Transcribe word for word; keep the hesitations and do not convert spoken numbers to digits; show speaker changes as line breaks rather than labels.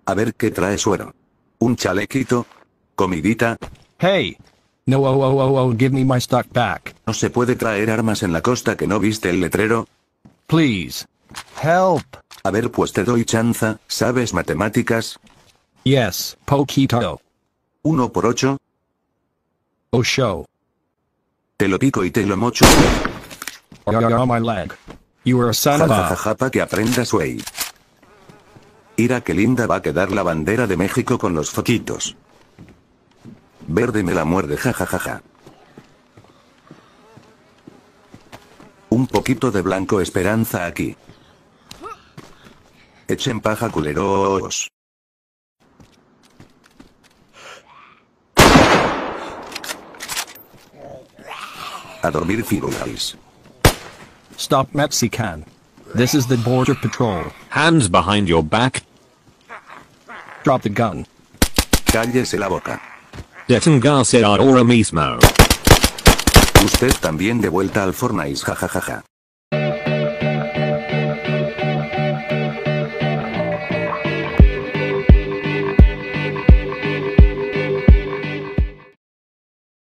A ver qué trae suero. Un chalequito. Comidita.
Hey! No, oh, oh, oh, oh, give me my stock back.
¿No se puede traer armas en la costa que no viste el letrero?
Please. Help.
A ver, pues te doy chanza. ¿Sabes matemáticas?
Yes, poquito.
Uno por ocho.
Oh, show.
Te lo pico y te lo mocho.
You're on my leg. You are a son of a...
Jajajaja, pa' que aprendas, wey. Ira, qué linda va a quedar la bandera de México con los foquitos. Verde me la muerde, jajajaja. Un poquito de blanco esperanza aquí. Echen paja, culeros. A dormir, figuras.
Stop, Mexican. This is the Border Patrol.
Hands behind your back.
Drop the gun.
Cállese la boca.
Detengarse ahora mismo.
Usted también de vuelta al Fortnite, jajajaja.